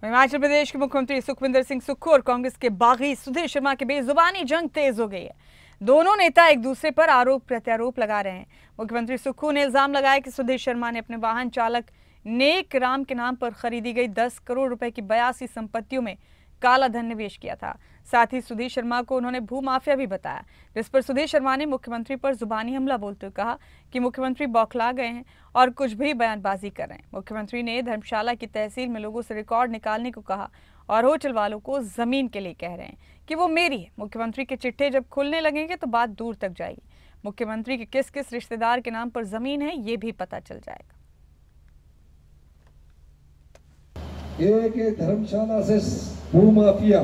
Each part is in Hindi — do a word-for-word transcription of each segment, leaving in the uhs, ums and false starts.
हिमाचल प्रदेश के मुख्यमंत्री सुखविंदर सिंह सुक्खू और कांग्रेस के बागी सुधीर शर्मा के बीच जुबानी जंग तेज हो गई है। दोनों नेता एक दूसरे पर आरोप प्रत्यारोप लगा रहे हैं। मुख्यमंत्री सुक्खू ने इल्जाम लगाया कि सुधीर शर्मा ने अपने वाहन चालक नेक राम के नाम पर खरीदी गई दस करोड़ रुपए की बयासी संपत्तियों में काला धन निवेश किया था। साथ ही सुधीर शर्मा को उन्होंने भूमाफिया भी बताया, जिस पर सुधीर शर्मा ने मुख्यमंत्री पर जुबानी हमला बोलते हुए कहा कि मुख्यमंत्री बौखला गए हैं और कुछ भी बयानबाजी कर रहे हैं। मुख्यमंत्री ने धर्मशाला की तहसील में लोगों से रिकॉर्ड निकालने को कहा और होटल वालों को जमीन के लिए कह रहे हैं कि वो मेरी है। मुख्यमंत्री के चिट्ठे जब खुलने लगेंगे तो बात दूर तक जाएगी। मुख्यमंत्री के किस किस रिश्तेदार के नाम पर जमीन है ये भी पता चल जाएगा। ये कि धर्मशाला से भूमाफिया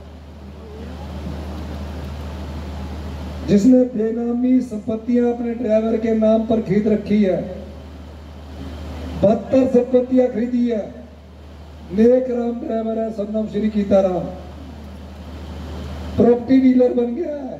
जिसने बेनामी संपत्तियां अपने ड्राइवर के नाम पर खरीद रखी है, बहत्तर संपत्तियां खरीदी है। नेक राम ड्राइवर है, सन्नम श्री सीताराम प्रॉपर्टी डीलर बन गया है।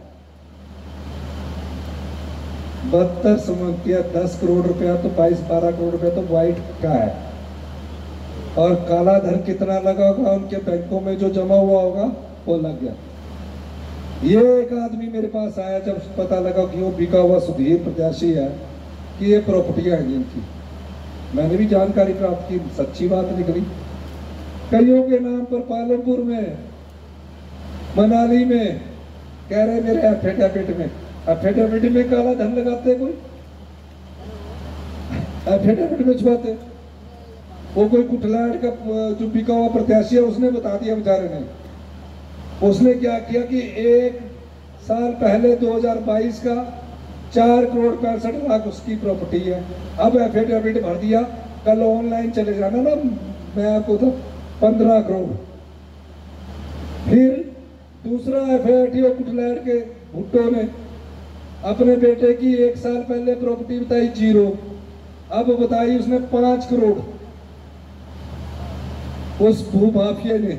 बहत्तर संपत्तियां दस करोड़ रुपया तो बाईस बारह करोड़ रुपया तो वाइट का है, और काला धन कितना लगा होगा उनके बैंकों में जो जमा हुआ होगा वो लग गया। ये एक आदमी मेरे पास आया जब पता लगा कि वो बिका हुआ सुधीर प्रत्याशी है कि ये प्रॉपर्टियां हैं जिनकी। मैंने भी जानकारी प्राप्त की, सच्ची बात निकली। कईयों के नाम पर पालनपुर में, मनाली में कह रहे मेरे एफिडेविट में एफिडेविट में काला धन लगाते, कोई एफिडेविट में छुपाते। वो कोई कुटलाट का जो बिका हुआ प्रत्याशी है उसने बता दिया बेचारे ने। उसने क्या किया कि एक साल पहले दो हज़ार बाईस का चार करोड़ पैंसठ लाख उसकी प्रॉपर्टी है। अब एफिडेविट भर दिया, कल ऑनलाइन चले जाना ना, मैं आपको तो पंद्रह करोड़। फिर दूसरा एफिडेविट कुटलाट के भुट्टो ने अपने बेटे की एक साल पहले प्रॉपर्टी बताई जीरो, अब बताई उसने पांच करोड़। उस भूमाफिया ने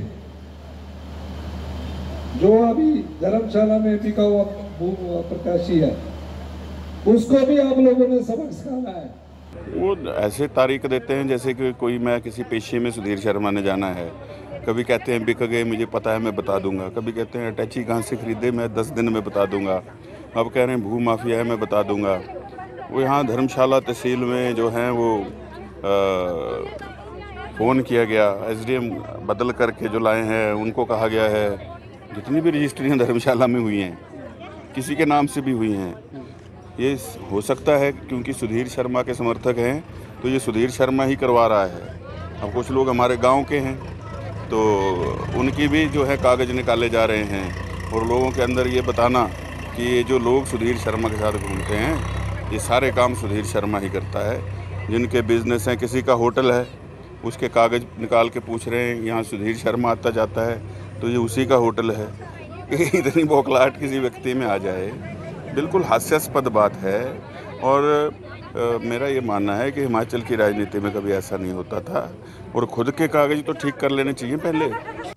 जो अभी धर्मशाला में बिका हुआ प्रत्याशी है उसको भी आप लोगों ने सबक सिखाना है। वो ऐसे तारीख देते हैं जैसे कि कोई मैं किसी पेशे में सुधीर शर्मा ने जाना है। कभी कहते हैं बिक गए, मुझे पता है मैं बता दूंगा। कभी कहते हैं अटैची कहाँ से खरीदे, मैं दस दिन में बता दूंगा। अब कह रहे हैं भू माफिया है, मैं बता दूंगा। वो यहाँ धर्मशाला तहसील में जो हैं वो आ, फ़ोन किया गया, एसडीएम बदल करके जो लाए हैं उनको कहा गया है जितनी भी रजिस्ट्रियाँ धर्मशाला में हुई हैं किसी के नाम से भी हुई हैं। ये हो सकता है क्योंकि सुधीर शर्मा के समर्थक हैं तो ये सुधीर शर्मा ही करवा रहा है। अब कुछ लोग हमारे गांव के हैं तो उनकी भी जो है कागज़ निकाले जा रहे हैं, और लोगों के अंदर ये बताना कि ये जो लोग सुधीर शर्मा के साथ घूमते हैं ये सारे काम सुधीर शर्मा ही करता है। जिनके बिजनेस हैं, किसी का होटल है उसके कागज़ निकाल के पूछ रहे हैं यहाँ सुधीर शर्मा आता जाता है तो ये उसी का होटल है। इतनी बौखलाहट किसी व्यक्ति में आ जाए, बिल्कुल हास्यास्पद बात है। और आ, मेरा ये मानना है कि हिमाचल की राजनीति में कभी ऐसा नहीं होता था, और खुद के कागज़ तो ठीक कर लेने चाहिए पहले।